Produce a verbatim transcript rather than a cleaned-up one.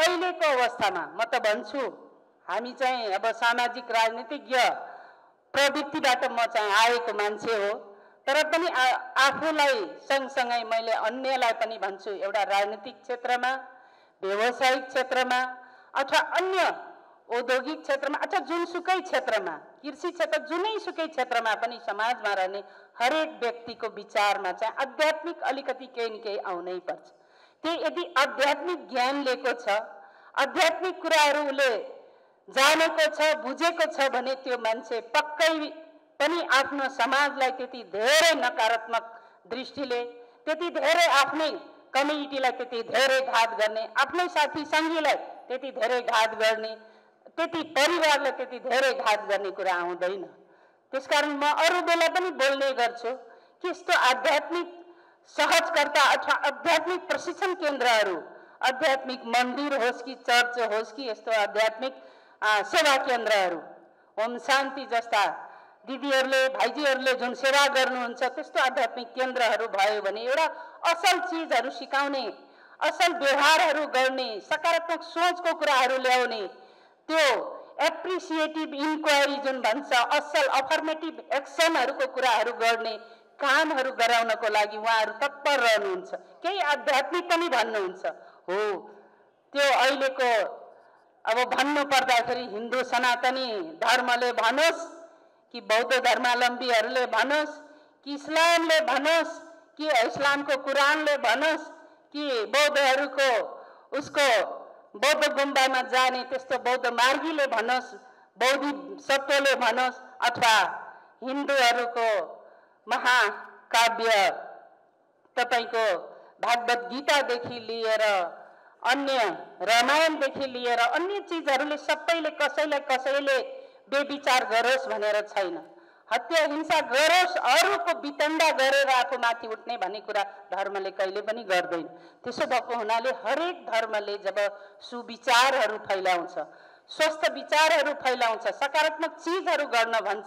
अहिलेको अवस्थामा म त भन्छु हामी चाहिँ अब सामाजिक राजनीतिज्ञ प्रवृत्तिबाट म चाहिँ आएको मान्छे हो, तर पनि आफूलाई सँगसँगै मैले अन्यलाई पनि भन्छु एउटा राजनीतिक क्षेत्रमा, व्यावसायिक क्षेत्रमा अथवा अन्य औद्योगिक क्षेत्रमा अथवा जुनसुकै क्षेत्रमा, कृषि क्षेत्र जुनैसुकै क्षेत्रमा पनि समाजमा रहने हरेक व्यक्तिको विचारमा चाहिँ आध्यात्मिक अलिकति केही न केही आउनै पर्छ। त्यो यदि आध्यात्मिक ज्ञान लिएको छ, आध्यात्मिक कुराहरू उसले जानेको छ, बुझेको छ भने त्यो मान्छे पक्कै पनि आफ्नो समाजलाई त्यति धेरै नकारात्मक दृष्टिले, त्यति धेरै आफ्नै कम्युनिटीलाई त्यति धेरै घात गर्ने, आफ्नै साथी सङ्गीलाई त्यति धेरै घात गर्ने, त्यति परिवारलाई त्यति धेरै घात गर्ने कुरा आउँदैन। त्यसकारण म अरू बेला पनि बोल्ने गर्छु कि यस्तो आध्यात्मिक सहजकर्ता अथवा आध्यात्मिक प्रशिक्षण केन्द्रहरू, आध्यात्मिक मन्दिर होस् कि चर्च होस् कि यस्तो आध्यात्मिक सेवा केन्द्रहरू, ओम शान्ति जस्ता दिदीहरूले भाइजीहरूले जुन सेवा गर्नुहुन्छ त्यस्तो आध्यात्मिक केन्द्रहरू भयो भने एउटा असल चिजहरू सिकाउने, असल व्यवहारहरू गर्ने, सकारात्मक सोचको कुराहरू ल्याउने, त्यो एप्रिसिएटिभ इन्क्वायरी जुन भन्छ असल अफर्मेटिभ एक्सनहरूको कुराहरू गर्ने कामहरू गराउनको लागि उहाँहरू तत्पर रहनुहुन्छ। केही आध्यात्मिक पनि भन्नुहुन्छ हो। त्यो अहिलेको अब भन्नु पर्दाखेरि हिन्दू सनातनी धर्मले भनोस् कि बौद्ध धर्मावलम्बीहरूले भनोस् कि इस्लामले भनोस् कि इस्लामको कुरानले भनोस् कि बौद्धहरूको उसको बौद्ध गुम्बामा जाने त्यस्तो बौद्ध मार्गीले भनोस्, बौद्धिक सत्वले भनोस् अथवा हिन्दूहरूको महाकाव्य तपाईको भागवत गीतादेखि लिएर अन्य रामायणदेखि लिएर अन्य चिजहरूले सबैले कसैलाई कसैले बेविचार गरोस् भनेर छैन। हत्या हिंसा गरोस्, अरूको वितण्डा गरेर आफूमाथि उठ्ने भन्ने कुरा धर्मले कहिले पनि गर्दैन। त्यसो भएको हुनाले हरेक धर्मले जब सुविचारहरू फैलाउँछ, स्वस्थ विचारहरू फैलाउँछ, सकारात्मक चिजहरू गर्न भन्छ